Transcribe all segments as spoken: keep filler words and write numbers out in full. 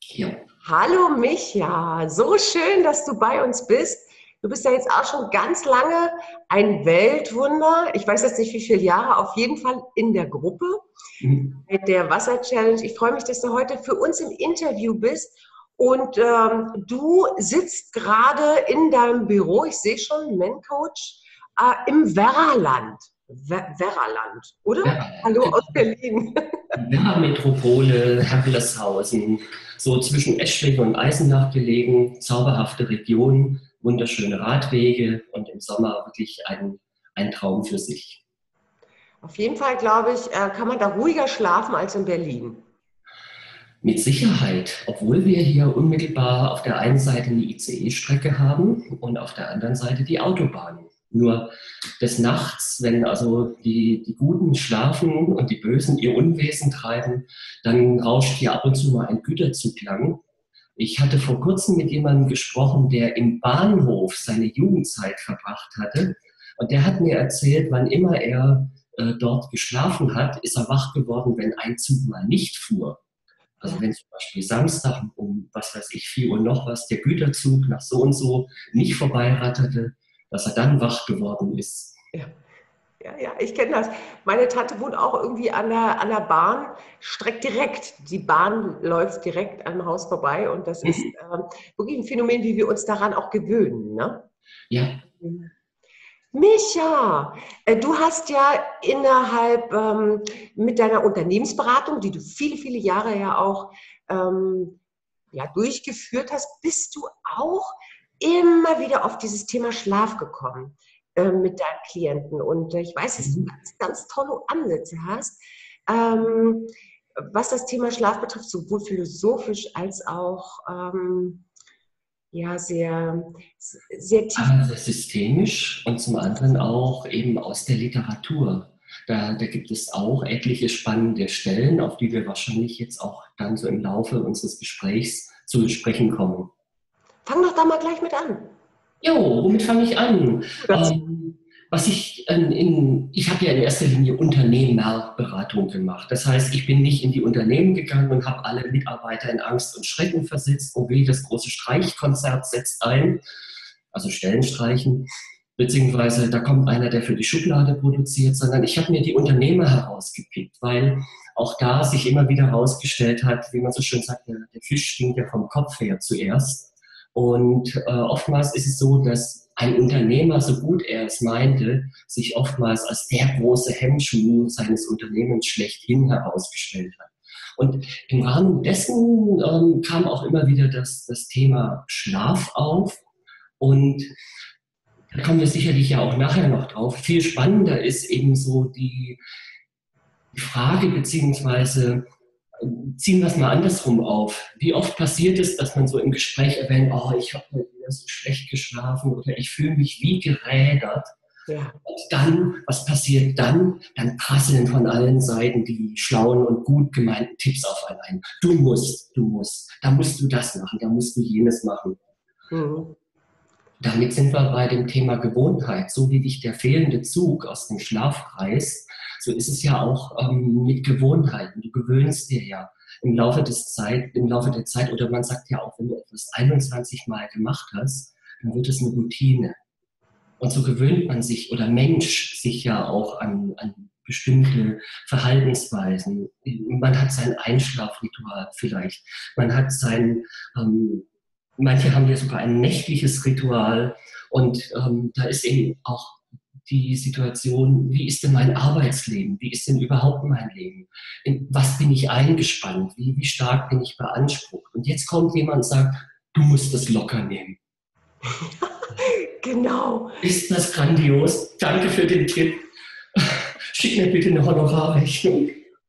Ja. Hallo Micha, so schön, dass du bei uns bist. Du bist ja jetzt auch schon ganz lange ein Weltwunder. Ich weiß jetzt nicht, wie viele Jahre, auf jeden Fall in der Gruppe Mhm. mit der Wasser-Challenge. Ich freue mich, dass du heute für uns im Interview bist. Und ähm, du sitzt gerade in deinem Büro, ich sehe schon, Mencoach, äh, im Werraland. Wer Werraland, oder? Ja, Hallo genau. aus Berlin. Ja, Metropole, Herrleshausen, so zwischen Eschwege und Eisenach gelegen, zauberhafte Region, wunderschöne Radwege und im Sommer wirklich ein, ein Traum für sich. Auf jeden Fall, glaube ich, äh, kann man da ruhiger schlafen als in Berlin. Mit Sicherheit, obwohl wir hier unmittelbar auf der einen Seite eine I C E-Strecke haben und auf der anderen Seite die Autobahn. Nur des Nachts, wenn also die, die Guten schlafen und die Bösen ihr Unwesen treiben, dann rauscht hier ab und zu mal ein Güterzug lang. Ich hatte vor kurzem mit jemandem gesprochen, der im Bahnhof seine Jugendzeit verbracht hatte. Und der hat mir erzählt, wann immer er äh, dort geschlafen hat, ist er wach geworden, wenn ein Zug mal nicht fuhr. Also Ja, wenn zum Beispiel Samstag um, was weiß ich, vier Uhr noch was, der Güterzug nach so und so nicht vorbeiratterte, dass er dann wach geworden ist. ja, ja, ja, ich kenne das. Meine Tante wohnt auch irgendwie an der, an der Bahn, streckt direkt. Die Bahn läuft direkt am Haus vorbei und das ist ähm, wirklich ein Phänomen, wie wir uns daran auch gewöhnen. Ne? Ja, Micha, äh, du hast ja innerhalb ähm, mit deiner Unternehmensberatung, die du viele, viele Jahre ja auch ähm, ja, durchgeführt hast, bist du auch immer wieder auf dieses Thema Schlaf gekommen äh, mit deinen Klienten. Und äh, ich weiß, dass du ganz, ganz tolle Ansätze hast, ähm, was das Thema Schlaf betrifft, sowohl philosophisch als auch ähm, ja, sehr, sehr tief. einmal systemisch und zum anderen auch eben aus der Literatur. Da, da gibt es auch etliche spannende Stellen, auf die wir wahrscheinlich jetzt auch dann so im Laufe unseres Gesprächs zu sprechen kommen. Fang doch da mal gleich mit an. Jo, womit fange ich an? Das, Ähm, was ich ähm, in, ich habe ja in erster Linie Unternehmerberatung gemacht. Das heißt, ich bin nicht in die Unternehmen gegangen und habe alle Mitarbeiter in Angst und Schrecken versetzt. Oh weh, das große Streichkonzert setzt ein, also Stellen streichen, beziehungsweise da kommt einer, der für die Schublade produziert, sondern ich habe mir die Unternehmer herausgepickt, weil auch da sich immer wieder herausgestellt hat, wie man so schön sagt, der, der Fisch stinkt ja vom Kopf her zuerst. Und äh, oftmals ist es so, dass ein Unternehmer, so gut er es meinte, sich oftmals als der große Hemmschuh seines Unternehmens schlechthin herausgestellt hat. Und im Rahmen dessen ähm, kam auch immer wieder das, das Thema Schlaf auf. Und da kommen wir sicherlich ja auch nachher noch drauf. Viel spannender ist eben so die, die Frage, beziehungsweise ziehen wir es mal andersrum auf. Wie oft passiert es, dass man so im Gespräch erwähnt, oh, ich habe heute wieder so schlecht geschlafen oder ich fühle mich wie gerädert. ja. Und dann, was passiert dann? Dann prasseln von allen Seiten die schlauen und gut gemeinten Tipps auf einen ein. Du musst, du musst, da musst du das machen, da musst du jenes machen. Mhm. Damit sind wir bei dem Thema Gewohnheit. So wie dich der fehlende Zug aus dem Schlaf reißt, so ist es ja auch ähm, mit Gewohnheiten. Du gewöhnst dir ja im Laufe des Zeit, im Laufe der Zeit, oder man sagt ja auch, wenn du etwas einundzwanzig Mal gemacht hast, dann wird es eine Routine. Und so gewöhnt man sich oder Mensch sich ja auch an, an bestimmte Verhaltensweisen. Man hat sein Einschlafritual vielleicht. Man hat sein, ähm, manche haben ja sogar ein nächtliches Ritual. Und ähm, da ist eben auch die Situation, wie ist denn mein Arbeitsleben? Wie ist denn überhaupt mein Leben? In was bin ich eingespannt? Wie, wie stark bin ich beansprucht? Und jetzt kommt jemand und sagt, du musst das locker nehmen. Genau. Ist das grandios? Danke für den Tipp. Schick mir bitte eine Honorarrechnung.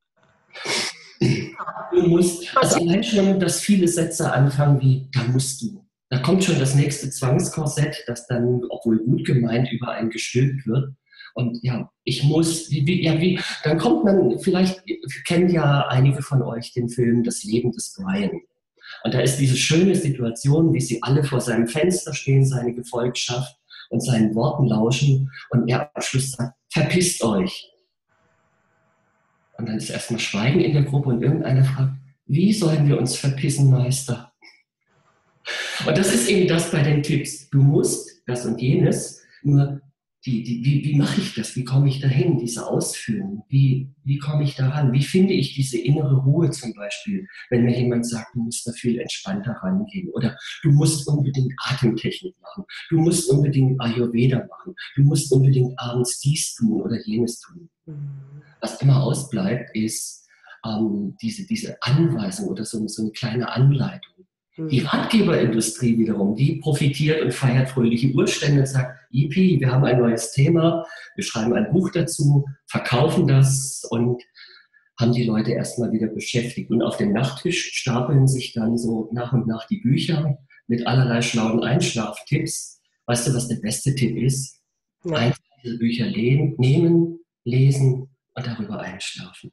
Du musst, also allein schon, dass viele Sätze anfangen wie, da musst du. Da kommt schon das nächste Zwangskorsett, das dann, obwohl gut gemeint, über einen gestülpt wird. Und ja, ich muss, wie, wie, ja, wie, dann kommt man, vielleicht kennen ja einige von euch den Film Das Leben des Brian. Und da ist diese schöne Situation, wie sie alle vor seinem Fenster stehen, seine Gefolgschaft, und seinen Worten lauschen. Und er am Schluss sagt, verpisst euch. Und dann ist erstmal Schweigen in der Gruppe und irgendeiner fragt, wie sollen wir uns verpissen, Meister? Und das ist eben das bei den Tipps. Du musst das und jenes, nur die, die, wie, wie mache ich das? Wie komme ich dahin, diese Ausführung? Wie, wie komme ich daran? Wie finde ich diese innere Ruhe zum Beispiel, wenn mir jemand sagt, du musst da viel entspannter rangehen oder du musst unbedingt Atemtechnik machen, du musst unbedingt Ayurveda machen, du musst unbedingt abends dies tun oder jenes tun. Was immer ausbleibt, ist ähm, diese, diese Anweisung oder so, so eine kleine Anleitung. Die Ratgeberindustrie wiederum, die profitiert und feiert fröhliche Urstände und sagt, yippie, wir haben ein neues Thema, wir schreiben ein Buch dazu, verkaufen das und haben die Leute erstmal wieder beschäftigt. Und auf dem Nachttisch stapeln sich dann so nach und nach die Bücher mit allerlei schlauen Einschlaftipps. Weißt du, was der beste Tipp ist? Ja. Einfach diese Bücher lehnen, nehmen, lesen und darüber einschlafen.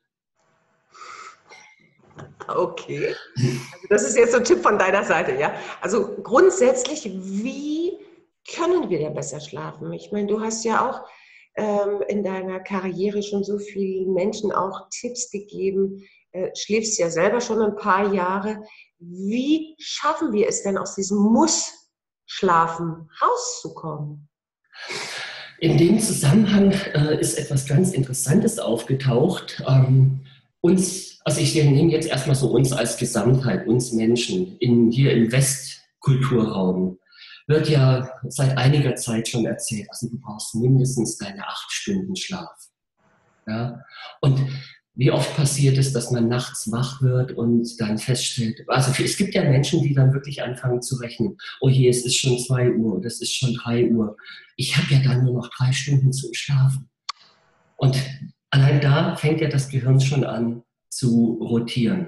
Okay, also das ist jetzt so ein Tipp von deiner Seite, ja? Also grundsätzlich, wie können wir denn besser schlafen? Ich meine, du hast ja auch ähm, in deiner Karriere schon so vielen Menschen auch Tipps gegeben, äh, schläfst ja selber schon ein paar Jahre. Wie schaffen wir es denn, aus diesem Muss-Schlafen rauszukommen? In dem Zusammenhang äh, ist etwas ganz Interessantes aufgetaucht. Ähm, uns, also ich nehme jetzt erstmal so uns als Gesamtheit, uns Menschen, in, hier im Westkulturraum, wird ja seit einiger Zeit schon erzählt, also du brauchst mindestens deine acht Stunden Schlaf. Ja? Und wie oft passiert es, dass man nachts wach wird und dann feststellt, also es gibt ja Menschen, die dann wirklich anfangen zu rechnen, oh je, es ist schon zwei Uhr oder es ist schon drei Uhr, ich habe ja dann nur noch drei Stunden zum Schlafen. Und allein da fängt ja das Gehirn schon an zu rotieren.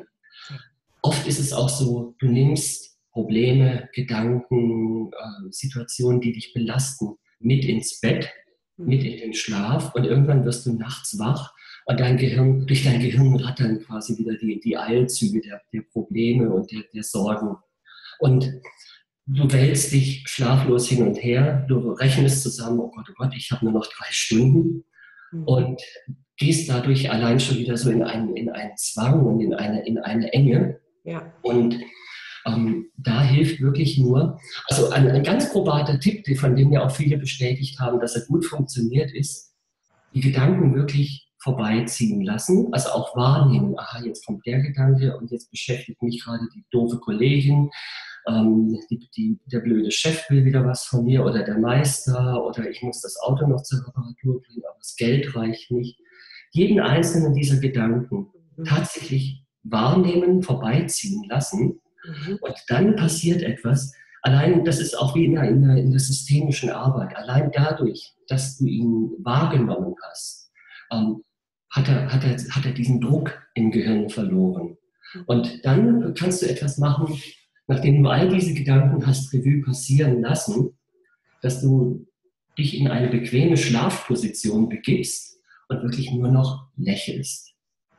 Oft ist es auch so, du nimmst Probleme, Gedanken, äh, Situationen, die dich belasten, mit ins Bett, mit in den Schlaf und irgendwann wirst du nachts wach und dein Gehirn, durch dein Gehirn rattern quasi wieder die, die Eilzüge der, der Probleme und der, der Sorgen. Und du wälzt dich schlaflos hin und her, du rechnest zusammen, oh Gott, oh Gott, ich habe nur noch drei Stunden mhm. und gehst dadurch allein schon wieder so in einen, in einen Zwang und in eine, in eine Enge. Ja. Und ähm, da hilft wirklich nur, also ein, ein ganz probater Tipp, von dem ja auch viele bestätigt haben, dass er gut funktioniert, ist, die Gedanken wirklich vorbeiziehen lassen, also auch wahrnehmen, aha, jetzt kommt der Gedanke und jetzt beschäftigt mich gerade die doofe Kollegin, ähm, die, die, der blöde Chef will wieder was von mir oder der Meister oder ich muss das Auto noch zur Reparatur bringen, aber das Geld reicht nicht. Jeden einzelnen dieser Gedanken mhm. tatsächlich wahrnehmen, vorbeiziehen lassen mhm. und dann passiert etwas. Allein, das ist auch wie in der, in, der, in der systemischen Arbeit, allein dadurch, dass du ihn wahrgenommen hast, ähm, hat, er, hat, er, hat er diesen Druck im Gehirn verloren. Und dann kannst du etwas machen, nachdem du all diese Gedanken hast Revue passieren lassen, dass du dich in eine bequeme Schlafposition begibst und wirklich nur noch lächelst.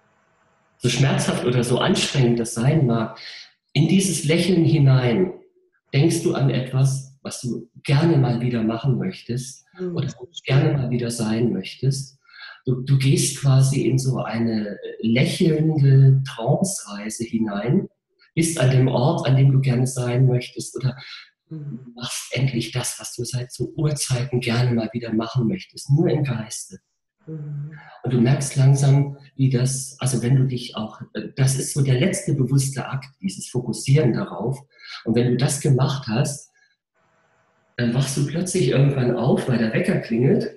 So schmerzhaft oder so anstrengend das sein mag, in dieses Lächeln hinein denkst du an etwas, was du gerne mal wieder machen möchtest mhm. oder gerne mal wieder sein möchtest. Du, du gehst quasi in so eine lächelnde Trance-Reise hinein, bist an dem Ort, an dem du gerne sein möchtest oder mhm. machst endlich das, was du seit so Urzeiten gerne mal wieder machen möchtest, nur im Geiste. Mhm. Und du merkst langsam, wie das, also wenn du dich auch, das ist so der letzte bewusste Akt, dieses Fokussieren darauf. Und wenn du das gemacht hast, dann wachst du plötzlich irgendwann auf, weil der Wecker klingelt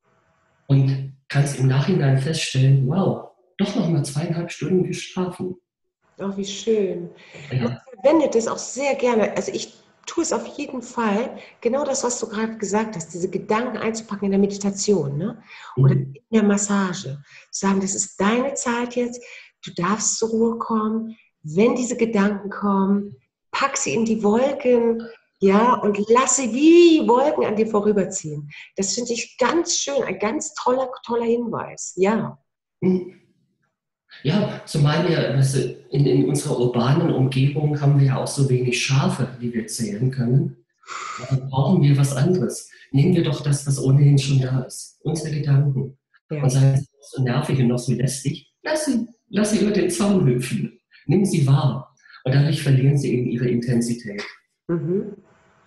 und kannst im Nachhinein feststellen, wow, doch noch mal zweieinhalb Stunden geschlafen. Oh, wie schön. Ja. Man verwendet es auch sehr gerne. Also ich tue es auf jeden Fall, genau das, was du gerade gesagt hast, diese Gedanken einzupacken in der Meditation, ne? Oder in der Massage. Sagen, das ist deine Zeit jetzt, du darfst zur Ruhe kommen. Wenn diese Gedanken kommen, pack sie in die Wolken, ja, und lass sie wie Wolken an dir vorüberziehen. Das finde ich ganz schön, ein ganz toller, toller Hinweis, ja. Ja, zumal wir in, in unserer urbanen Umgebung haben wir ja auch so wenig Schafe, die wir zählen können. Also brauchen wir was anderes. Nehmen wir doch das, was ohnehin schon da ist. Unsere Gedanken. Ja. Und seien sie noch so nervig und noch so lästig, lass sie, lass sie über den Zaun hüpfen. Nimm sie wahr. Und dadurch verlieren sie eben ihre Intensität. Mhm.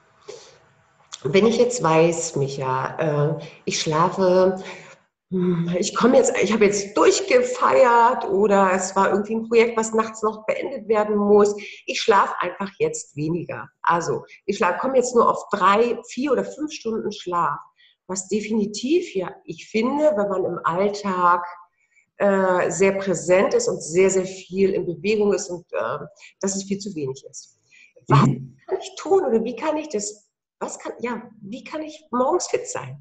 Wenn ich jetzt weiß, Micha, äh, ich schlafe, hm, ich komme jetzt, ich habe jetzt durchgefeiert oder es war irgendwie ein Projekt, was nachts noch beendet werden muss. Ich schlafe einfach jetzt weniger. Also ich schlafe, komme jetzt nur auf drei, vier oder fünf Stunden Schlaf. Was definitiv, ja, ich finde, wenn man im Alltag äh, sehr präsent ist und sehr, sehr viel in Bewegung ist und äh, dass es viel zu wenig ist. Was Mhm. kann ich tun oder wie kann ich das, was kann, ja, wie kann ich morgens fit sein?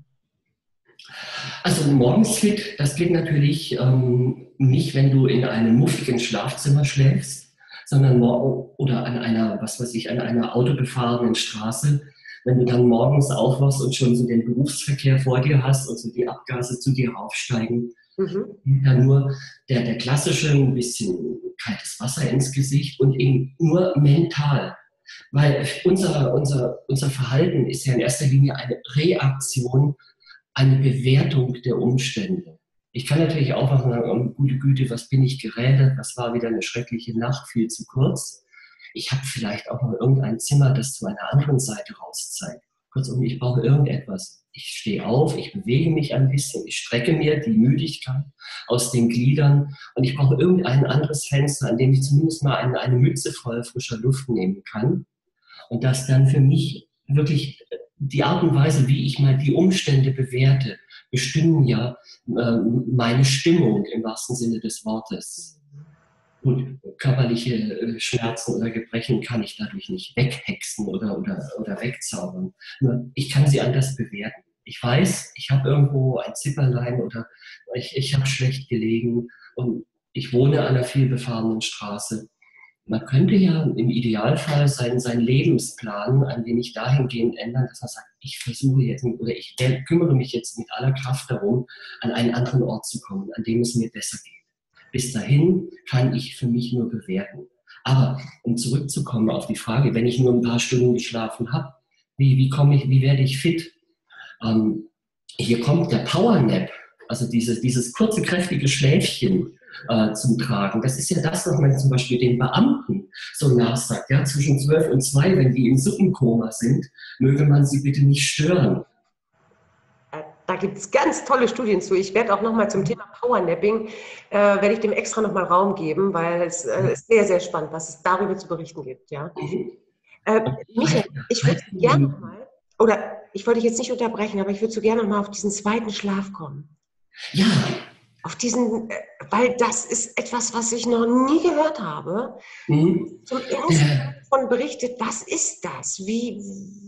Also morgens fit, das geht natürlich ähm, nicht, wenn du in einem muffigen Schlafzimmer schläfst, sondern mor- oder an einer, was weiß ich, an einer autobefahrenen Straße. Wenn du dann morgens aufwachst und schon so den Berufsverkehr vor dir hast und so die Abgase zu dir raufsteigen, Mhm. ja nur der, der klassische, ein bisschen kaltes Wasser ins Gesicht und eben nur mental. Weil unser, unser, unser Verhalten ist ja in erster Linie eine Reaktion, eine Bewertung der Umstände. Ich kann natürlich auch noch sagen, oh, gute Güte, was bin ich gerädert, was war wieder eine schreckliche Nacht, viel zu kurz. Ich habe vielleicht auch noch irgendein Zimmer, das zu einer anderen Seite rauszeigt. Kurzum, ich brauche irgendetwas. Ich stehe auf, ich bewege mich ein bisschen, ich strecke mir die Müdigkeit aus den Gliedern und ich brauche irgendein anderes Fenster, an dem ich zumindest mal eine, eine Mütze voll frischer Luft nehmen kann. Und das dann für mich wirklich die Art und Weise, wie ich mal die Umstände bewerte, bestimmen ja äh, meine Stimmung im wahrsten Sinne des Wortes. Gut, körperliche äh, Schmerzen oder Gebrechen kann ich dadurch nicht weghexen oder, oder, oder wegzaubern. Nur ich kann sie anders bewerten. Ich weiß, ich habe irgendwo ein Zipperlein oder ich, ich habe schlecht gelegen und ich wohne an einer vielbefahrenen Straße. Man könnte ja im Idealfall seinen, seinen Lebensplan ein wenig dahingehend ändern, dass man sagt, ich versuche jetzt oder ich kümmere mich jetzt mit aller Kraft darum, an einen anderen Ort zu kommen, an dem es mir besser geht. Bis dahin kann ich für mich nur bewerten. Aber um zurückzukommen auf die Frage, wenn ich nur ein paar Stunden geschlafen habe, wie, wie komme ich, wie werde ich fit? Ähm, hier kommt der Powernap, also dieses, dieses kurze, kräftige Schläfchen äh, zum Tragen. Das ist ja das, was man zum Beispiel den Beamten so nachsagt. Ja, zwischen zwölf und zwei, wenn die im Suppenkoma sind, möge man sie bitte nicht stören. Da gibt es ganz tolle Studien zu. Ich werde auch nochmal zum Thema Powernapping, äh, werde ich dem extra nochmal Raum geben, weil es äh, ist sehr, sehr spannend, was es darüber zu berichten gibt. Ja? Äh, Michael, ich würde gerne nochmal, oder ich wollte dich jetzt nicht unterbrechen, aber ich würde so gerne nochmal auf diesen zweiten Schlaf kommen. Ja. Auf diesen, weil das ist etwas, was ich noch nie gehört habe. Mhm. Zum ersten Mal davon berichtet, was ist das? Wie?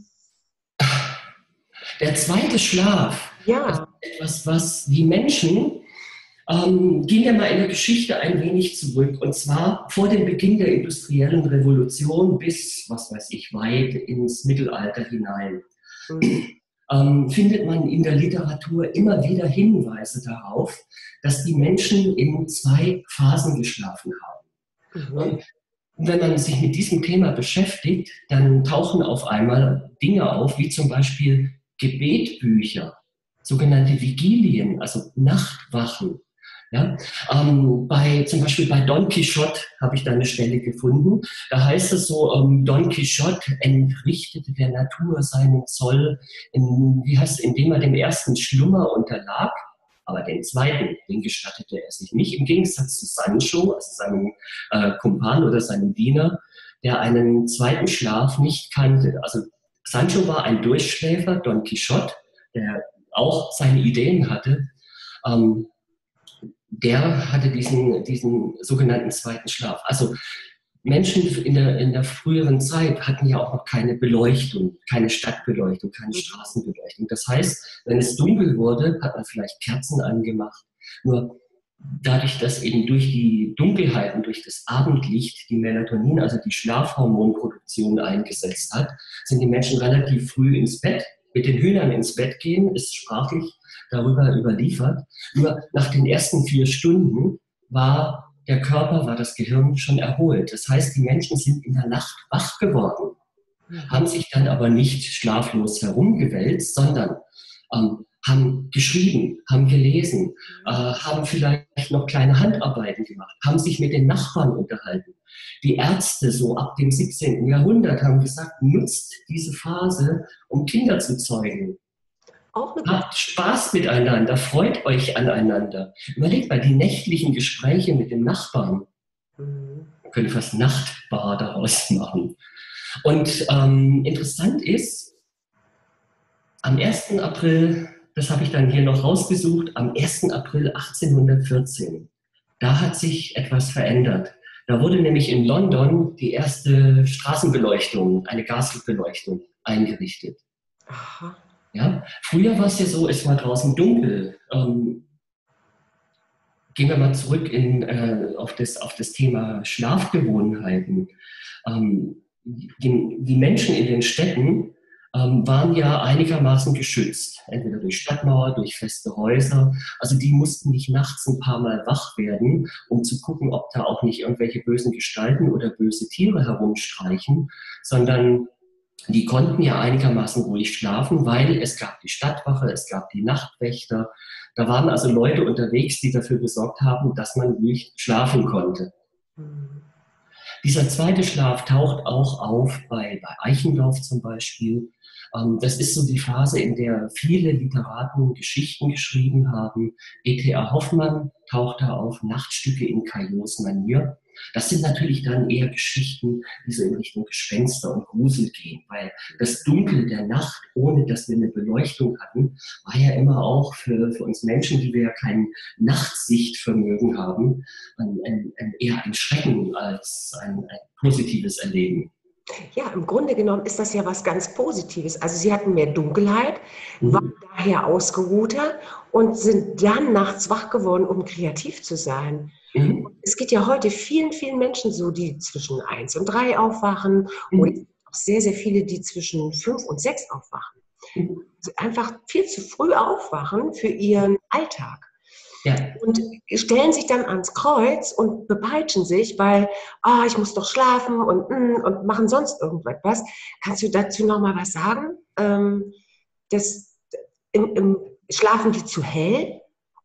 Der zweite Schlaf, Ja. das ist etwas, was die Menschen, ähm, gehen wir mal in der Geschichte ein wenig zurück, und zwar vor dem Beginn der industriellen Revolution bis, was weiß ich, weit ins Mittelalter hinein. Mhm. Ähm, findet man in der Literatur immer wieder Hinweise darauf, dass die Menschen in zwei Phasen geschlafen haben. Mhm. Und wenn man sich mit diesem Thema beschäftigt, dann tauchen auf einmal Dinge auf, wie zum Beispiel Gebetbücher, sogenannte Vigilien, also Nachtwachen. Ja, ähm, bei, zum Beispiel bei Don Quixote habe ich da eine Stelle gefunden. Da heißt es so, ähm, Don Quixote entrichtete der Natur seinen Zoll, in, wie heißt es, indem er dem ersten Schlummer unterlag, aber den zweiten, den gestattete er sich nicht, im Gegensatz zu Sancho, also seinem äh, Kumpan oder seinem Diener, der einen zweiten Schlaf nicht kannte. Also Sancho war ein Durchschläfer, Don Quixote, der auch seine Ideen hatte, ähm, der hatte diesen, diesen sogenannten zweiten Schlaf. Also Menschen in der, in der früheren Zeit hatten ja auch noch keine Beleuchtung, keine Stadtbeleuchtung, keine Straßenbeleuchtung. Das heißt, wenn es dunkel wurde, hat man vielleicht Kerzen angemacht. Nur dadurch, dass eben durch die Dunkelheit und durch das Abendlicht die Melatonin, also die Schlafhormonproduktion eingesetzt hat, sind die Menschen relativ früh ins Bett. Mit den Hühnern ins Bett gehen ist sprachlich darüber überliefert. Nur nach den ersten vier Stunden war der Körper, war das Gehirn schon erholt. Das heißt, die Menschen sind in der Nacht wach geworden, haben sich dann aber nicht schlaflos herumgewälzt, sondern ähm, haben geschrieben, haben gelesen, äh, haben vielleicht noch kleine Handarbeiten gemacht, haben sich mit den Nachbarn unterhalten. Die Ärzte so ab dem siebzehnten Jahrhundert haben gesagt, nutzt diese Phase, um Kinder zu zeugen. Auch eine Habt Spaß miteinander, freut euch aneinander. Überlegt mal die nächtlichen Gespräche mit den Nachbarn. Mhm. Man könnte fast Nachtbar daraus machen. Und ähm, interessant ist, am ersten April, das habe ich dann hier noch rausgesucht, am ersten April achtzehnhundertvierzehn, da hat sich etwas verändert. Da wurde nämlich in London die erste Straßenbeleuchtung, eine Gasbeleuchtung, eingerichtet. Aha. Ja? Früher war es ja so, es war draußen dunkel. Ähm, gehen wir mal zurück in, äh, auf, das, auf das Thema Schlafgewohnheiten. Ähm, die, die Menschen in den Städten ähm, waren ja einigermaßen geschützt, entweder durch Stadtmauer, durch feste Häuser. Also die mussten nicht nachts ein paar Mal wach werden, um zu gucken, ob da auch nicht irgendwelche bösen Gestalten oder böse Tiere herumstreichen, sondern die konnten ja einigermaßen ruhig schlafen, weil es gab die Stadtwache, es gab die Nachtwächter. Da waren also Leute unterwegs, die dafür gesorgt haben, dass man ruhig schlafen konnte. Mhm. Dieser zweite Schlaf taucht auch auf bei, bei Eichendorff zum Beispiel. Das ist so die Phase, in der viele Literaten Geschichten geschrieben haben. E T A Hoffmann taucht da auf, Nachtstücke in Caillaux Manier. Das sind natürlich dann eher Geschichten, die so in Richtung Gespenster und Grusel gehen, weil das Dunkel der Nacht, ohne dass wir eine Beleuchtung hatten, war ja immer auch für, für uns Menschen, die wir ja kein Nachtsichtvermögen haben, ein, ein, ein, eher ein Schrecken als ein, ein positives Erleben. Ja, im Grunde genommen ist das ja was ganz Positives. Also sie hatten mehr Dunkelheit, Mhm. waren daher ausgeruhter und sind dann nachts wach geworden, um kreativ zu sein. Mhm. Es geht ja heute vielen, vielen Menschen so, die zwischen eins und drei aufwachen, Mhm. oder auch sehr, sehr viele, die zwischen fünf und sechs aufwachen. Mhm. Also einfach viel zu früh aufwachen für ihren Alltag. Ja. Und stellen sich dann ans Kreuz und bepeitschen sich, weil, ah, ich muss doch schlafen und, und machen sonst irgendwas. Kannst du dazu noch mal was sagen? Ähm, das, im, im, schlafen die zu hell?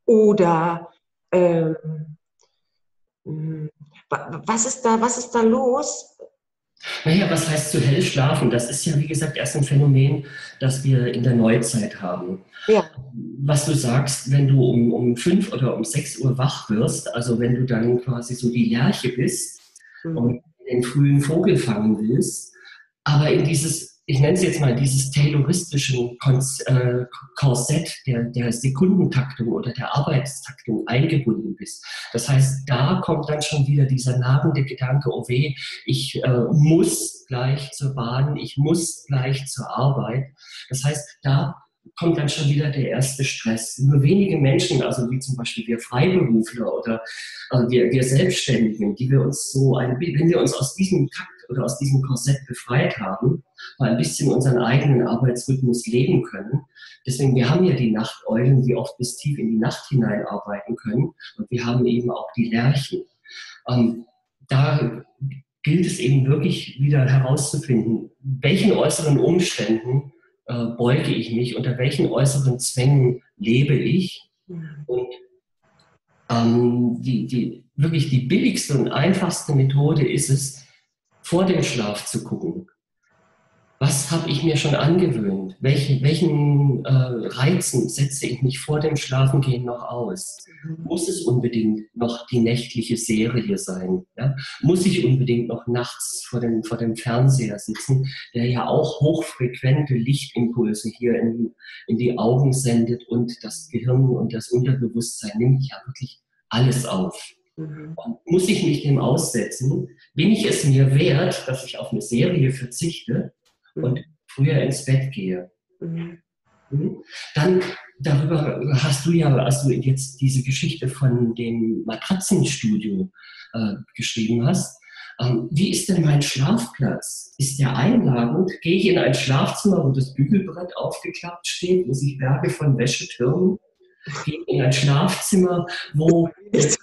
Oder ähm, was ist da, was ist da los? Naja, was heißt zu hell schlafen? Das ist ja, wie gesagt, erst ein Phänomen, das wir in der Neuzeit haben. Ja. Was du sagst, wenn du um, um fünf oder um sechs Uhr wach wirst, also wenn du dann quasi so die Lerche bist Mhm. und den frühen Vogel fangen willst, aber in dieses, ich nenne es jetzt mal, dieses tayloristische äh, Korsett der, der Sekundentaktung oder der Arbeitstaktung eingebunden bist. Das heißt, da kommt dann schon wieder dieser nagende Gedanke, oh weh, ich äh, muss gleich zur Bahn, ich muss gleich zur Arbeit. Das heißt, da kommt dann schon wieder der erste Stress. Nur wenige Menschen, also wie zum Beispiel wir Freiberufler oder äh, wir, wir Selbstständigen, die wir uns so, ein, wenn wir uns aus diesem Takt oder aus diesem Korsett befreit haben, mal ein bisschen unseren eigenen Arbeitsrhythmus leben können. Deswegen, wir haben ja die Nachteulen, die oft bis tief in die Nacht hinein arbeiten können. Und wir haben eben auch die Lerchen. Ähm, da gilt es eben wirklich wieder herauszufinden, welchen äußeren Umständen äh, beuge ich mich, unter welchen äußeren Zwängen lebe ich. Und ähm, die, die, wirklich die billigste und einfachste Methode ist es, vor dem Schlaf zu gucken. Was habe ich mir schon angewöhnt? Welche, welchen äh, Reizen setze ich mich vor dem Schlafengehen noch aus? Muss es unbedingt noch die nächtliche Serie sein? Ja? Muss ich unbedingt noch nachts vor dem, vor dem Fernseher sitzen, der ja auch hochfrequente Lichtimpulse hier in, in die Augen sendet und das Gehirn und das Unterbewusstsein nimmt ja wirklich alles auf. Mhm. Und muss ich mich dem aussetzen? Bin ich es mir wert, dass ich auf eine Serie verzichte und früher ins Bett gehe? Mhm. Dann darüber hast du ja, als du jetzt diese Geschichte von dem Matratzenstudio äh, geschrieben hast. Ähm, wie ist denn mein Schlafplatz? Ist der einladend? Gehe ich in ein Schlafzimmer, wo das Bügelbrett aufgeklappt steht, wo sich Berge von Wäsche türmen? Gehe ich in ein Schlafzimmer, wo es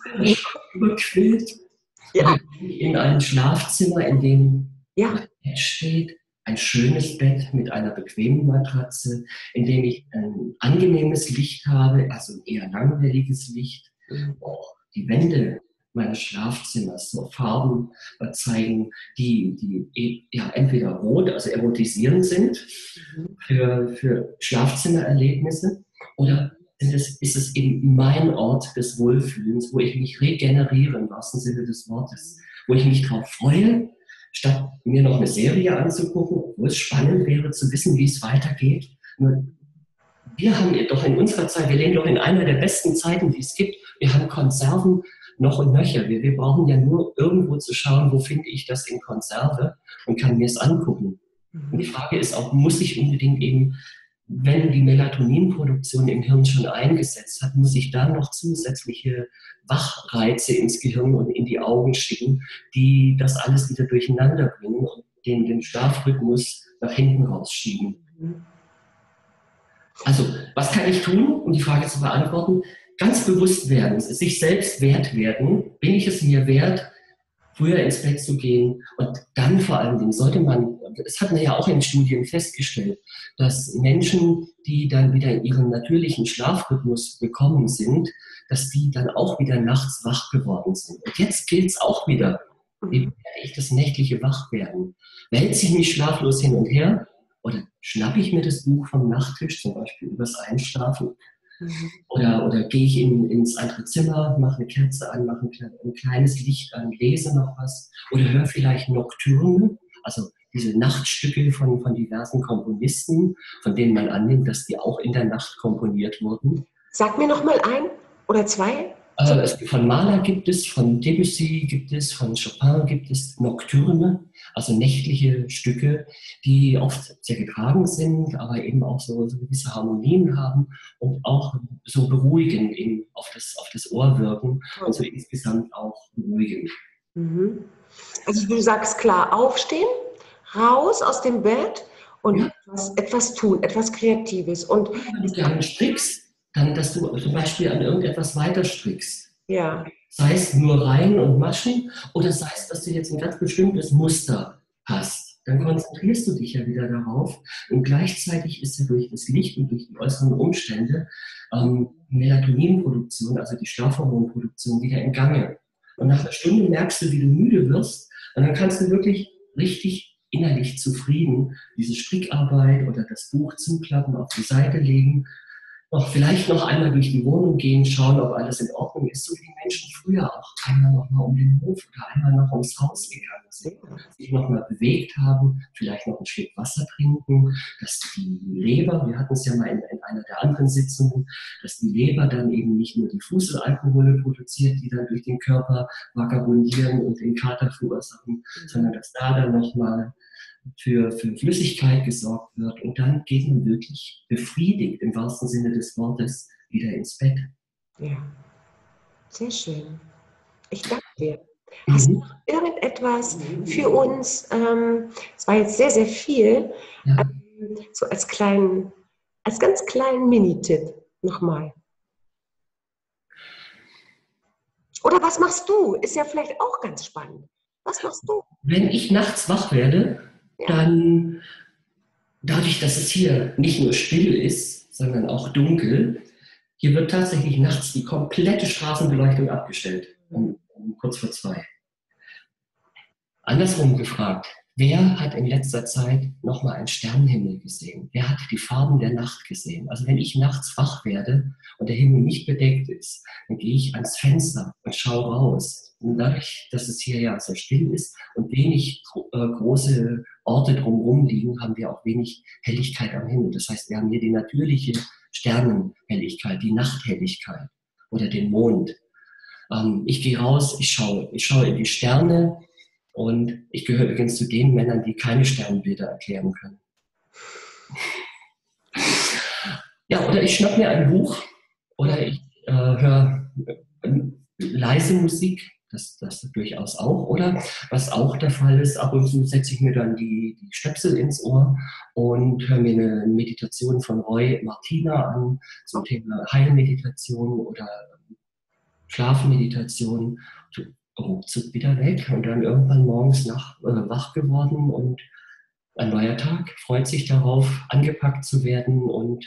überquillt? Ja. Oder gehe ich in ein Schlafzimmer, in dem Ja. mein Bett steht, ein schönes Bett mit einer bequemen Matratze, in dem ich ein angenehmes Licht habe, also ein eher langwelliges Licht. Auch die Wände meines Schlafzimmers so Farben äh, zeigen, die, die ja, entweder rot, also erotisierend sind für, für Schlafzimmererlebnisse, oder ist es, ist es eben mein Ort des Wohlfühlens, wo ich mich regeneriere, im wahrsten Sinne des Wortes, wo ich mich darauf freue, statt mir noch eine Serie anzugucken, wo es spannend wäre zu wissen, wie es weitergeht. Nur wir haben doch in unserer Zeit, wir leben doch in einer der besten Zeiten, die es gibt. Wir haben Konserven noch und nöcher. Wir, wir brauchen ja nur irgendwo zu schauen, wo finde ich das in Konserve und kann mir es angucken. Und die Frage ist auch, muss ich unbedingt eben, wenn die Melatoninproduktion im Hirn schon eingesetzt hat, muss ich da noch zusätzliche Wachreize ins Gehirn und in die Augen schicken, die das alles wieder durcheinander bringen und den, den Schlafrhythmus nach hinten rausschieben. Also, was kann ich tun, um die Frage zu beantworten? Ganz bewusst werden, sich selbst wert werden. Bin ich es mir wert, früher ins Bett zu gehen? Und dann vor allen Dingen sollte man, das hat man ja auch in Studien festgestellt, dass Menschen, die dann wieder in ihren natürlichen Schlafrhythmus gekommen sind, dass die dann auch wieder nachts wach geworden sind. Und jetzt gilt es auch wieder, wie werde ich das nächtliche Wachwerden? Wälze ich mich schlaflos hin und her? Oder schnappe ich mir das Buch vom Nachttisch, zum Beispiel übers Einschlafen? Mhm. Oder, oder gehe ich in, ins andere Zimmer, mache eine Kerze an, mache ein, ein kleines Licht an, lese noch was? Oder höre vielleicht Nocturne, also diese Nachtstücke von, von diversen Komponisten, von denen man annimmt, dass die auch in der Nacht komponiert wurden. Sag mir noch mal ein oder zwei. Äh, es, von Mahler gibt es, von Debussy gibt es, von Chopin gibt es Nocturne, also nächtliche Stücke, die oft sehr getragen sind, aber eben auch so, so gewisse Harmonien haben und auch so beruhigend eben auf das, auf das Ohr wirken und so insgesamt auch beruhigend. Mhm. Also du sagst klar, aufstehen, raus aus dem Bett und ja. etwas, etwas tun, etwas Kreatives. Und wenn du gerne strickst, dann, dass du zum Beispiel an irgendetwas weiter strickst. Ja. Sei es nur Reihen und Maschen oder sei es, dass du jetzt ein ganz bestimmtes Muster hast. Dann konzentrierst du dich ja wieder darauf und gleichzeitig ist ja durch das Licht und durch die äußeren Umstände ähm, Melatoninproduktion, also die Schlafhormonproduktion, wieder in Gange. Und nach einer Stunde merkst du, wie du müde wirst und dann kannst du wirklich richtig innerlich zufrieden diese Strickarbeit oder das Buch zuklappen, auf die Seite legen, noch vielleicht noch einmal durch die Wohnung gehen, schauen, ob alles in Ordnung ist, so wie Menschen früher auch einmal noch mal um den Hof oder einmal noch ums Haus gegangen sind, sich noch mal bewegt haben, vielleicht noch ein Stück Wasser trinken, dass die Leber, wir hatten es ja mal in, in einer der anderen Sitzungen, dass die Leber dann eben nicht nur die Fußalkohole produziert, die dann durch den Körper vagabundieren und den Kater verursachen, sondern dass da dann noch mal Für, für Flüssigkeit gesorgt wird und dann geht man wirklich befriedigt im wahrsten Sinne des Wortes wieder ins Bett. Ja, sehr schön. Ich danke dir. Mhm. Hast du noch irgendetwas für uns? Ähm, es war jetzt sehr, sehr viel. Ja. Ähm, so als kleinen, als ganz kleinen Mini-Tipp nochmal. Oder was machst du? Ist ja vielleicht auch ganz spannend. Was machst du? Wenn ich nachts wach werde, dann dadurch, dass es hier nicht nur still ist, sondern auch dunkel, hier wird tatsächlich nachts die komplette Straßenbeleuchtung abgestellt, um, um kurz vor zwei. Andersrum gefragt, wer hat in letzter Zeit nochmal einen Sternenhimmel gesehen? Wer hat die Farben der Nacht gesehen? Also wenn ich nachts wach werde und der Himmel nicht bedeckt ist, dann gehe ich ans Fenster und schaue raus. Und dadurch, dass es hier ja sehr still ist und wenig äh, große Orte drumherum liegen, haben wir auch wenig Helligkeit am Himmel. Das heißt, wir haben hier die natürliche Sternenhelligkeit, die Nachthelligkeit oder den Mond. Ähm, ich gehe raus, ich schaue, ich schaue in die Sterne und ich gehöre übrigens zu den Männern, die keine Sternbilder erklären können. Ja, oder ich schnapp mir ein Buch oder ich äh, höre äh, leise Musik. Das, das durchaus auch, oder? Was auch der Fall ist, ab und zu setze ich mir dann die, die Stöpsel ins Ohr und höre mir eine Meditation von Roy Martina an zum Thema Heilmeditation oder Schlafmeditation. Ruckzuck wieder weg und dann irgendwann morgens nach, äh, wach geworden und ein neuer Tag, freut sich darauf, angepackt zu werden und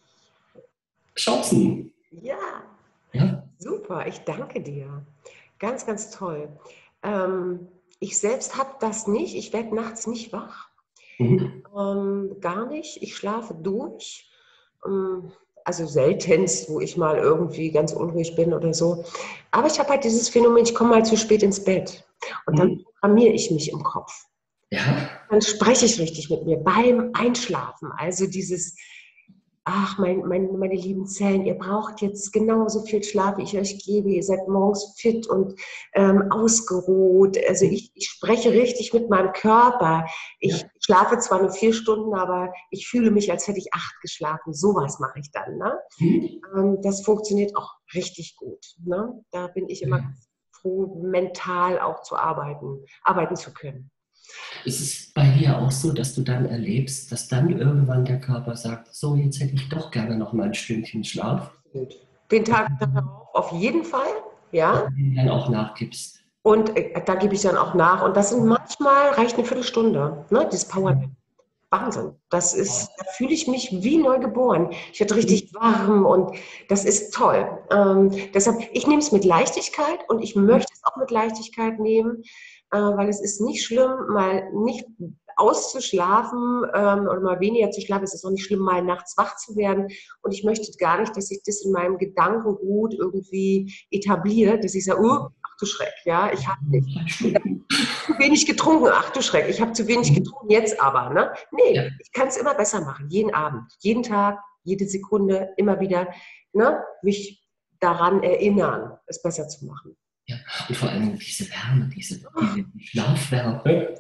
Chancen. Ja, Ja? super, ich danke dir. Ganz, ganz toll. Ähm, ich selbst habe das nicht. Ich werde nachts nicht wach. Mhm. Ähm, gar nicht. Ich schlafe durch. Ähm, also seltenst, wo ich mal irgendwie ganz unruhig bin oder so. Aber ich habe halt dieses Phänomen, ich komme mal zu spät ins Bett. Und dann Mhm. programmiere ich mich im Kopf. Ja, Dann spreche ich richtig mit mir beim Einschlafen. Also dieses, ach, mein, mein, meine lieben Zellen, ihr braucht jetzt genauso viel Schlaf, wie ich euch gebe. Ihr seid morgens fit und ähm, ausgeruht. Also ich, ich spreche richtig mit meinem Körper. Ich ja. schlafe zwar nur vier Stunden, aber ich fühle mich, als hätte ich acht geschlafen. Sowas mache ich dann. Ne? Mhm. Ähm, das funktioniert auch richtig gut. Ne? Da bin ich immer Ja. froh, mental auch zu arbeiten, arbeiten zu können. Ist es bei dir auch so, dass du dann erlebst, dass dann irgendwann der Körper sagt, so, jetzt hätte ich doch gerne noch mal ein Stündchen Schlaf Absolut. Den Tag darauf auf jeden Fall, ja. und den dann auch nachgibst? Und äh, da gebe ich dann auch nach. Und das sind manchmal, reicht eine Viertelstunde, ne, dieses Power. Wahnsinn. Das ist, da fühle ich mich wie neu geboren. Ich werde richtig warm und das ist toll. Ähm, deshalb, ich nehme es mit Leichtigkeit und ich möchte es auch mit Leichtigkeit nehmen, äh, weil es ist nicht schlimm, mal nicht auszuschlafen ähm, oder mal weniger zu schlafen. Es ist auch nicht schlimm, mal nachts wach zu werden. Und ich möchte gar nicht, dass sich das in meinem Gedankengut irgendwie etabliert, dass ich sage, oh, ach du Schreck, ja, ich habe nicht Drei Stunden. zu wenig getrunken, ach du Schreck, ich habe zu wenig Mhm. getrunken, jetzt aber. Ne? Ja. Nee, ich kann es immer besser machen, jeden Abend, jeden Tag, jede Sekunde, immer wieder ne? Mich daran erinnern, es besser zu machen. Ja. Und vor allem diese Wärme, diese, diese Schlafwärme.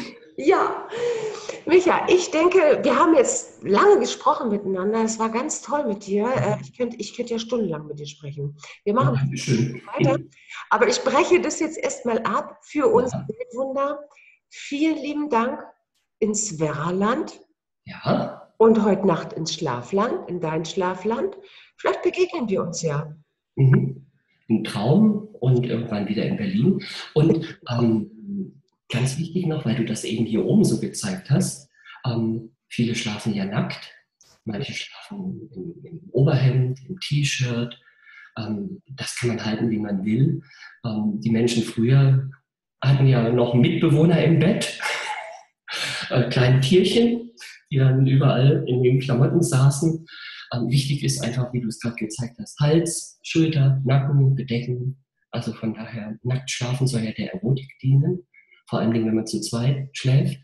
Ja, Micha, ich denke, wir haben jetzt lange gesprochen miteinander. Es war ganz toll mit dir. Äh, Ich könnte, ich könnte ja stundenlang mit dir sprechen. Wir Oh, machen das Dankeschön. weiter. Aber ich breche das jetzt erstmal ab für unser Ja. Weltwunder. Vielen lieben Dank ins Werraland Ja. und heute Nacht ins Schlafland, in dein Schlafland. Vielleicht begegnen wir uns ja. Mhm. Ein Traum und irgendwann wieder in Berlin. Und ähm, ganz wichtig noch, weil du das eben hier oben so gezeigt hast, ähm, viele schlafen ja nackt, manche schlafen im, im Oberhemd, im T-Shirt. Ähm, das kann man halten, wie man will. Ähm, die Menschen früher hatten ja noch Mitbewohner im Bett, äh, kleine Tierchen, die dann überall in den Klamotten saßen. Ähm, wichtig ist einfach, wie du es gerade gezeigt hast, Hals, Schulter, Nacken bedecken. Also von daher, nackt schlafen soll ja der Erotik dienen. Vor allen Dingen, wenn man zu zweit schläft.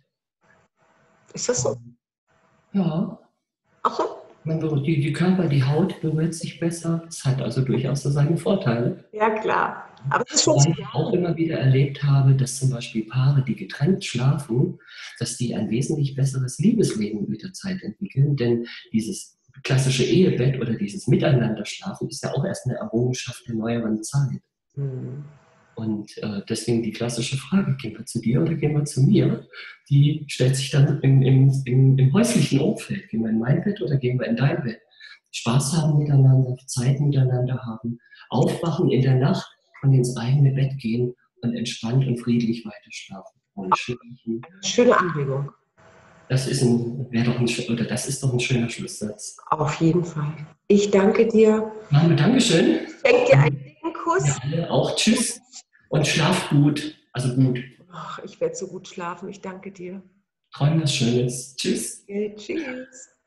Ist das so? Ähm, ja, Ach so? man berührt die, die Körper, die Haut berührt sich besser. Das hat also durchaus so seine Vorteile. Ja, klar. Aber es ist schon Wobei zu ich auch sagen. immer wieder erlebt habe, dass zum Beispiel Paare, die getrennt schlafen, dass die ein wesentlich besseres Liebesleben mit der Zeit entwickeln. Denn dieses klassische Ehebett oder dieses Miteinanderschlafen ist ja auch erst eine Errungenschaft der neueren Zeit. Hm. Und äh, deswegen die klassische Frage, gehen wir zu dir oder gehen wir zu mir, die stellt sich dann im, im, im, im häuslichen Umfeld. Gehen wir in mein Bett oder gehen wir in dein Bett? Spaß haben miteinander, Zeit miteinander haben, aufwachen in der Nacht und ins eigene Bett gehen und entspannt und friedlich weiter schlafen. Ohne Schnarchen. Schöne Anregung. Das ist ein, wäre doch ein, oder das ist doch ein schöner Schlusssatz. Auf jeden Fall. Ich danke dir. Machen wir Dankeschön. Ich schenke dir einen Und dicken wir Kuss. alle auch Tschüss und schlaf gut. Also gut. Ach, ich werde so gut schlafen. Ich danke dir. Träum was Schönes. Tschüss. Okay, tschüss.